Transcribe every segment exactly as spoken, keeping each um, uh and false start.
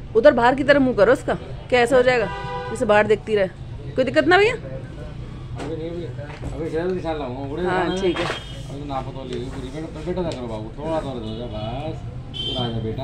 उधर बाहर की तरफ मुंह करो उसका, क्या ऐसा हो जाएगा जैसे बाहर देखती रहे। कोई दिक्कत ना भैया? हाँ ठीक है। बेटा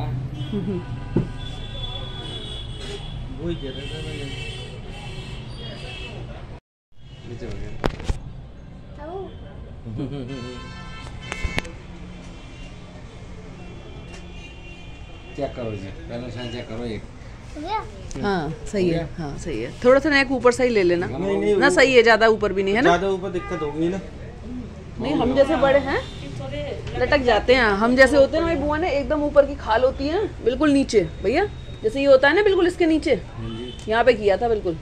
चेक करो जी, पहले निशान चेक करो एक। हाँ सही है, हाँ सही है। थोड़ा सा नेक ऊपर सही ले लेना ना, सही है, ज्यादा ऊपर भी नहीं है ना, ज्यादा ऊपर दिक्कत होगी ना। नहीं हम जैसे बड़े हैं लटक जाते हैं, हम जैसे होते हैं ना भाई बुआ ने, एकदम ऊपर की खाल होती है बिल्कुल नीचे भैया, जैसे ये होता है ना बिल्कुल इसके नीचे, यहाँ पे किया था बिल्कुल।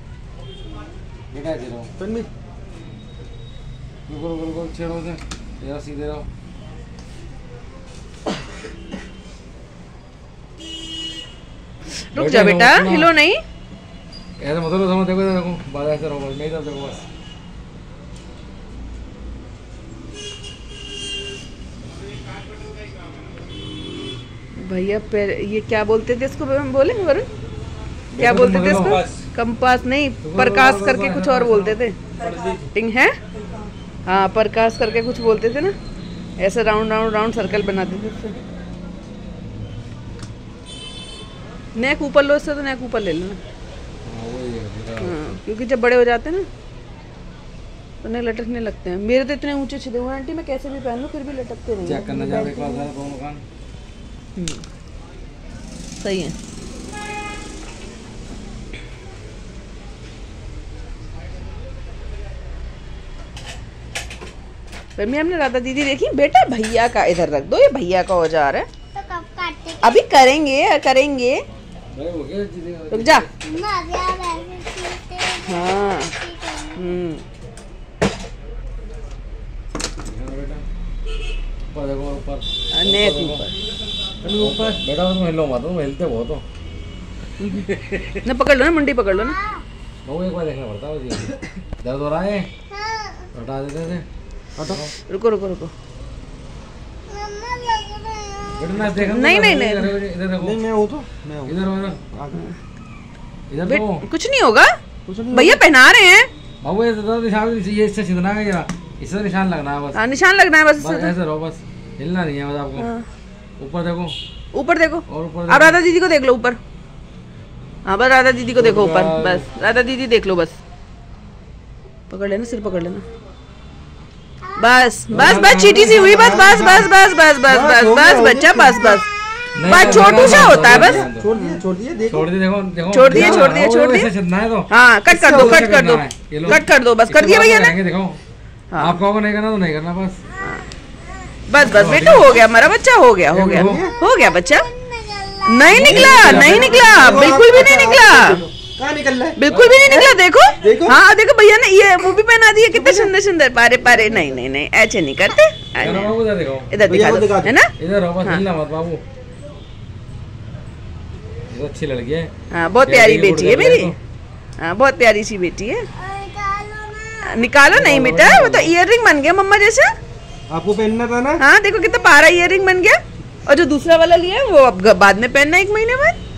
सीधे रहो। रुक जा बेटा, हिलो नहीं। ऐसा मत लो, समझ देखो देखो, बाल ऐसे रहो बस, मेरी तरफ देखो बस। भैया पैर, ये क्या बोलते थे इसको बोले वरुण, क्या बोलते थे इसको? कंपास नहीं, प्रकाश करके कुछ और बोलते थे। टिंग है, हाँ प्रकाश करके कुछ बोलते थे ना, ऐसे राउंड राउंड राउंड सर्कल बनाते थे। नेक ऊपर लो इससे, तो नेक ऊपर ले लेना। हाँ क्योंकि जब बड़े हो जाते हैं ना तो नहीं लटकने लगते हैं। मेरे तो इतने ऊंचे छिदे हुए आंटी, मैं कैसे भी पहन लूं फिर भी लटकते नहीं। चेक करना जावे एक बार जरा दोनों कान। सही है। रम्या हमने राधा दीदी देखी बेटा, भैया का इधर रख दो, ये भैया का औजार है। तो कब काटते? अभी करेंगे करेंगे, रुक जा। हाँ हम्म नेक ऊपर ऊपर बेटा, तुम हिलो मत, तुम हिलते बहुत हो। ना पकड़ लो ना, मुंडी पकड़ लो ना। वो एक बार देखना पड़ता है जी, दर्द हो रहा है, हटा देते थे। हटो, रुको रुको रुको। नहीं नहीं नहीं इधर देखो, नहीं मैं हूँ तो मैं हूँ इधर इधर बेट, देखो, कुछ नहीं होगा, कुछ नहीं भैया पहना रहे हैं। बाबू ये तो निशान, ये इससे सीधना है जरा, इससे निशान लगना है बस। हाँ निशान लगना है बस, बस ऐसे रहो, बस हिलना नहीं है बस आपको। ऊपर देखो, ऊपर देखो, और ऊपर अब राधा दीदी को देख लो ऊपर। हाँ बस राधा दीदी को देखो ऊपर, बस राधा दीदी देख लो, बस पकड़ लेना, सिर पकड़ लेना, बस बस बस चीटी सी हुई, बस बस बस बस बस बस बस बस बच्चा बस बस बस छोटू सा होता है बस। छोड़ दिए छोड़ दिए देखो, छोड़ दिए देखो देखो, छोड़ दिए छोड़ दिए छोड़ दिए। तो हाँ कट कर दो कट कर दो कट कर दो, बस कर दिया भैया ने। देखो आप कहोगे नहीं करना तो नहीं करना, बस बस बस बेटा हो गया, हमारा बच्चा हो गया हो गया हो गया बच्चा। नहीं निकला नहीं निकला, बिल्कुल भी नहीं निकला, कहाँ निकल रहा है? बिल्कुल भी नहीं निकला। देखो देखो, हाँ देखो भैया ने ये वो भी पहना दिया, कितने सुंदर सुंदर पारे पारे। नहीं नहीं नहीं ऐसे नहीं करते, इधर दिखा दो है ना, इधर बस, हिलना मत बाबू। अच्छी लड़की है, हाँ बहुत प्यारी बेटी है मेरी, हाँ बहुत प्यारी सी बेटी है। निकालो नहीं बेटा, वो तो इयर रिंग बन गया मम्मा जैसा। आपको पहनना था ना। हाँ देखो कितना प्यारा इयर रिंग बन गया, और जो दूसरा वाला लिया है वो अब बाद में पहनना एक महीने बाद।